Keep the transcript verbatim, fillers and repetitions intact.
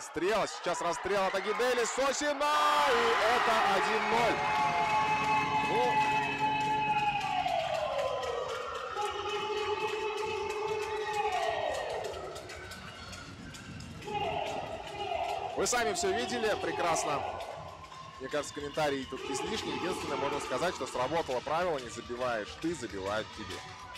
Расстрел. Сейчас расстрел от Агидели. Сосина. И это один ноль. Ну... Вы сами все видели прекрасно. Мне кажется, комментарии тут излишни. Единственное, можно сказать, что сработало правило: не забиваешь ты, забивают тебе.